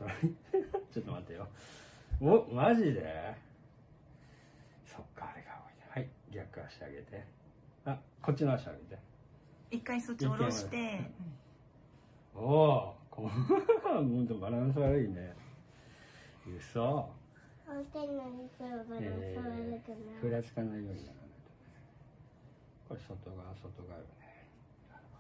それちょっと待ってよ。お、マジで。そっか、あれが多いね。はい、逆足上げて。あ、こっちの足上げて。 一回そっち下ろして。 おお、ほんとバランス悪いね。嘘。ふらつかないようにならないとね。これ外側よね。なるほ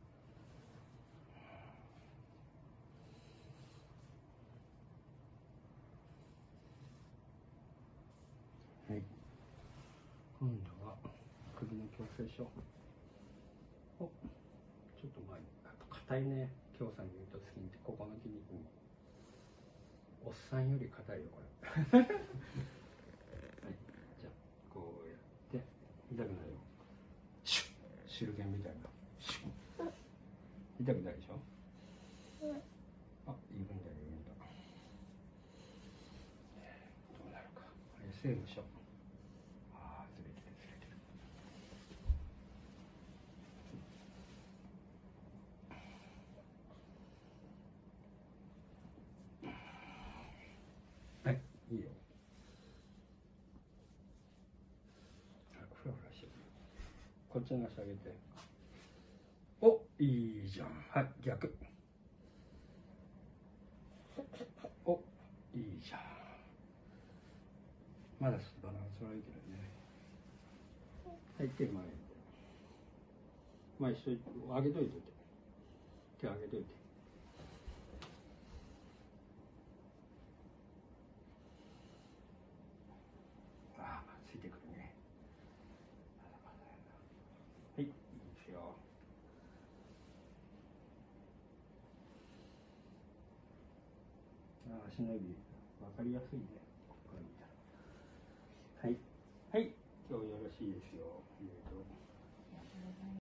ど。はい。今度は首の矯正しよう。お、ちょっと前、硬いね。強さに言うと次にここの筋肉も。おっさんより硬いよこれ。はい。じゃあこうやって痛くないよ。シュッ、手裏剣みたいな。シュッ。痛くないでしょ。あ、緩んだ。どうなるか。SM しよう。ああ、ずれてる。はい、いいよ。ふらふらしてる。こっちの足上げて。お、いいじゃん。はい、逆。お、いいじゃん。まだバランス悪いけどね。はい、手前。まあ一緒に上げといて。手上げといて。ああ、まあついてくるね。まだまだやな。はい、いいですよ。ああ、足の指、わかりやすいね。ここから見たら。はい。はい、今日よろしいですよ。